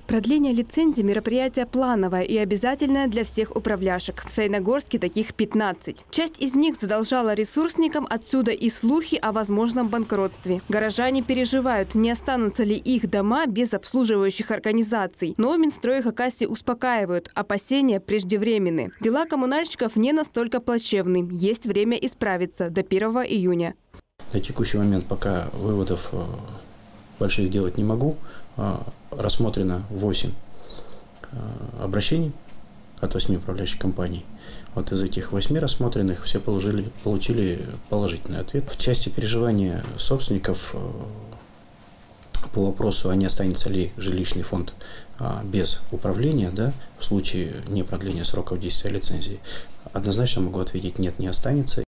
Продление лицензии – мероприятие плановое и обязательное для всех управляшек. В Саяногорске таких 15. Часть из них задолжала ресурсникам, отсюда и слухи о возможном банкротстве. Горожане переживают, не останутся ли их дома без обслуживающих организаций. Но в Минстрое Хакасии успокаивают – опасения преждевременны. Дела коммунальщиков не настолько плачевны. Есть время исправиться до 1 июня. На текущий момент пока выводов больших делать не могу. Рассмотрено 8 обращений от 8 управляющих компаний. Вот из этих 8 рассмотренных все получили положительный ответ. В части переживания собственников по вопросу, а не останется ли жилищный фонд без управления, да, в случае непродления сроков действия лицензии, однозначно могу ответить: нет, не останется.